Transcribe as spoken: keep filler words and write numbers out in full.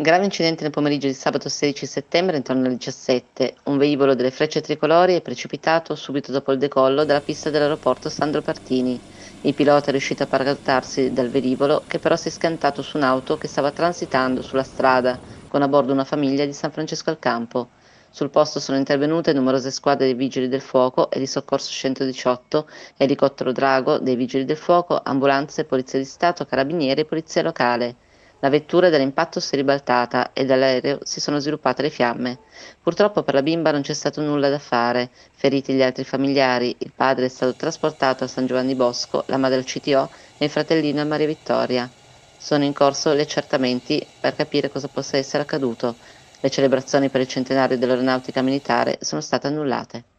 Grave incidente nel pomeriggio di sabato sedici settembre intorno alle diciassette. Un velivolo delle Frecce Tricolori è precipitato subito dopo il decollo dalla pista dell'aeroporto Sandro Pertini. Il pilota è riuscito a paracadutarsi dal velivolo, che però si è schiantato su un'auto che stava transitando sulla strada, con a bordo una famiglia di San Francesco al Campo. Sul posto sono intervenute numerose squadre dei Vigili del Fuoco e di Soccorso centodiciotto, elicottero drago dei Vigili del Fuoco, ambulanze, Polizia di Stato, Carabinieri e Polizia Locale. La vettura dall'impatto si è ribaltata e dall'aereo si sono sviluppate le fiamme. Purtroppo per la bimba non c'è stato nulla da fare. Feriti gli altri familiari, il padre è stato trasportato a San Giovanni Bosco, la madre al C T O e il fratellino a Maria Vittoria. Sono in corso gli accertamenti per capire cosa possa essere accaduto. Le celebrazioni per il centenario dell'aeronautica militare sono state annullate.